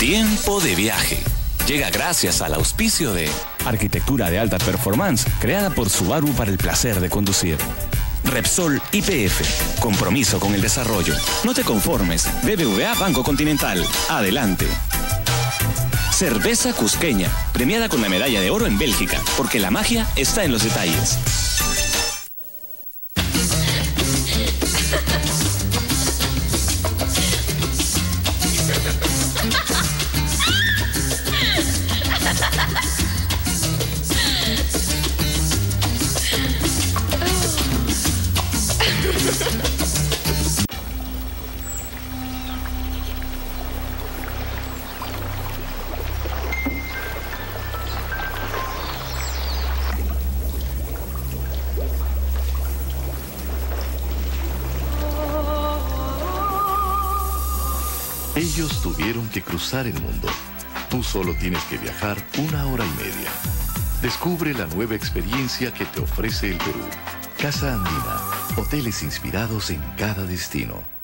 Tiempo de viaje. Llega gracias al auspicio de Arquitectura de alta performance creada por Subaru para el placer de conducir. Repsol YPF. Compromiso con el desarrollo. No te conformes. BBVA Banco Continental. Adelante. Cerveza Cusqueña. Premiada con la medalla de oro en Bélgica. Porque la magia está en los detalles. Ellos tuvieron que cruzar el mundo. Tú solo tienes que viajar 1 hora y media. Descubre la nueva experiencia que te ofrece el Perú. Casa Andina. Hoteles inspirados en cada destino.